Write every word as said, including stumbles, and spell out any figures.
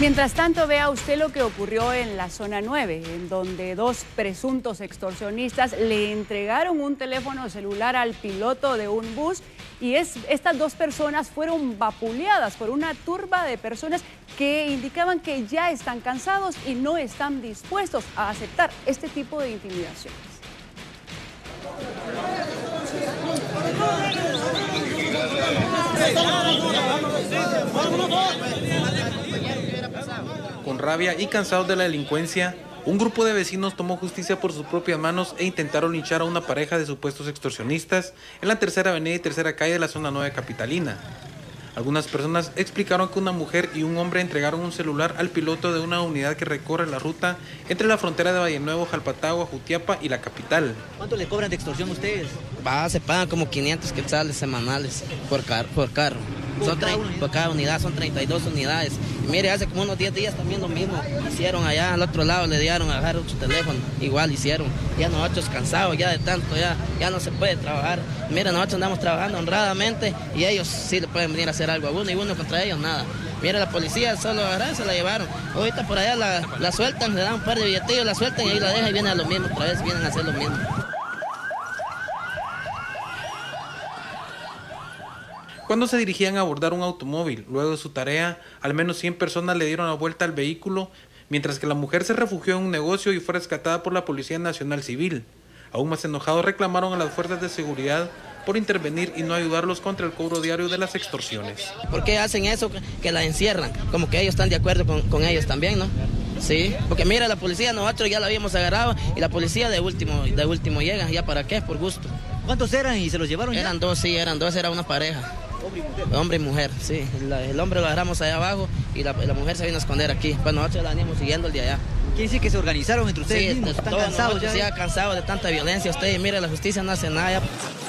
Mientras tanto, vea usted lo que ocurrió en la zona nueve, en donde dos presuntos extorsionistas le entregaron un teléfono celular al piloto de un bus y es, estas dos personas fueron vapuleadas por una turba de personas que indicaban que ya están cansados y no están dispuestos a aceptar este tipo de intimidaciones. Con rabia y cansados de la delincuencia, un grupo de vecinos tomó justicia por sus propias manos e intentaron linchar a una pareja de supuestos extorsionistas en la tercera avenida y tercera calle de la zona nueve capitalina. Algunas personas explicaron que una mujer y un hombre entregaron un celular al piloto de una unidad que recorre la ruta entre la frontera de Valle Nuevo, Jalpatagua, Jutiapa y la capital. ¿Cuánto le cobran de extorsión a ustedes? Va, se pagan como quinientos quetzales semanales por, car por carro. ¿Por, son cada por cada unidad son treinta y dos unidades. Y mire, hace como unos diez días también lo mismo. Hicieron allá al otro lado, le dieron a agarrar su teléfono. Igual hicieron. Ya nosotros cansados ya de tanto, ya, ya no se puede trabajar. Mire, nosotros andamos trabajando honradamente y ellos sí le pueden venir a hacer algo a uno y uno contra ellos nada. Mire, la policía solo agarraron, se la llevaron. Ahorita por allá la, la sueltan, le dan un par de billetillos, la sueltan y ahí la dejan y vienen a lo mismo. Otra vez vienen a hacer lo mismo. Cuando se dirigían a abordar un automóvil, luego de su tarea, al menos cien personas le dieron la vuelta al vehículo, mientras que la mujer se refugió en un negocio y fue rescatada por la Policía Nacional Civil. Aún más enojados reclamaron a las fuerzas de seguridad por intervenir y no ayudarlos contra el cobro diario de las extorsiones. ¿Por qué hacen eso? Que la encierran, como que ellos están de acuerdo con, con ellos también, ¿no? Sí, porque mira, la policía nosotros ya la habíamos agarrado y la policía de último, de último llega, ¿ya para qué? Por gusto. ¿Cuántos eran y se los llevaron ya? Eran dos, sí, eran dos, era una pareja. ¿Hombre y mujer? Hombre y mujer, sí. El, el hombre lo agarramos allá abajo y la, la mujer se vino a esconder aquí. Pues nosotros la veníamos siguiendo el de allá. ¿Quiere decir que se organizaron entre ustedes sí, mismos? ¿Están todos cansados ya? Sí, cansados de tanta violencia. Ustedes, mire, la justicia no hace nada. Ya.